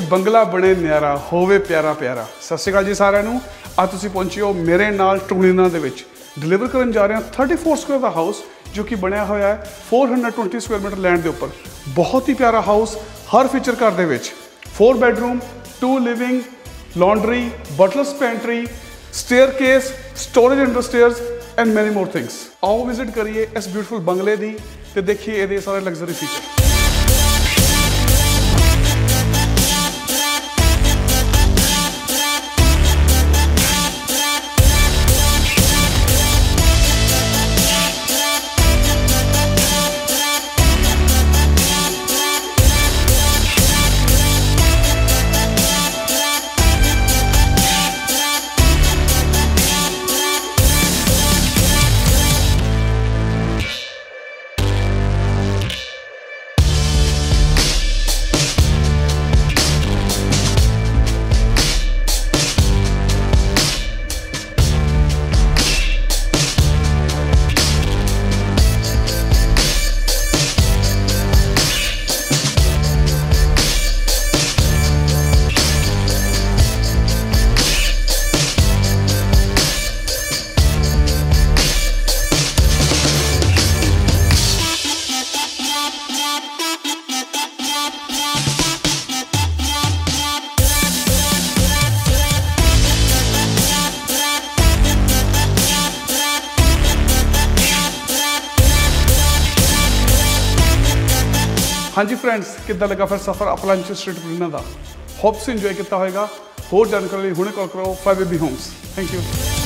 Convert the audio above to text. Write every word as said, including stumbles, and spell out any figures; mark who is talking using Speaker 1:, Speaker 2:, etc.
Speaker 1: बंगला बने न्यारा होवे प्यारा प्यारा। सत श्री अकाल जी सारिਆਂ ਨੂੰ। ਅੱਜ ਤੁਸੀਂ ਪਹੁੰਚੇ ਹੋ ਮੇਰੇ ਨਾਲ ਟੂਣੀਨਾ ਦੇ ਵਿੱਚ। डिलीवर ਕਰਨ ਜਾ ਰਹੇ ਹਾਂ चौंतीस ਸਕੁਅਰ ਦਾ ਹਾਊਸ जो कि बनया हुआ है चार सौ बीस ਸਕੁਅਰ मीटर लैंड के उपर। बहुत ही प्यारा हाउस, हर फीचर घर दे विच। Four bedroom, two living, laundry, butler's pantry, staircase, storage under stairs and many more things. आओ विजिट करिए इस ब्यूटीफुल बंगले दी ते देखिए ये सारे लग्जरी फीचर। हाँ जी फ्रेंड्स, कितना लगा फिर सफ़र अपलांच स्ट्रीट टूणीना का। होप्स इंजॉय किया होगा। होर जानकारी हुणे कॉल करो five baby homes. Thank you.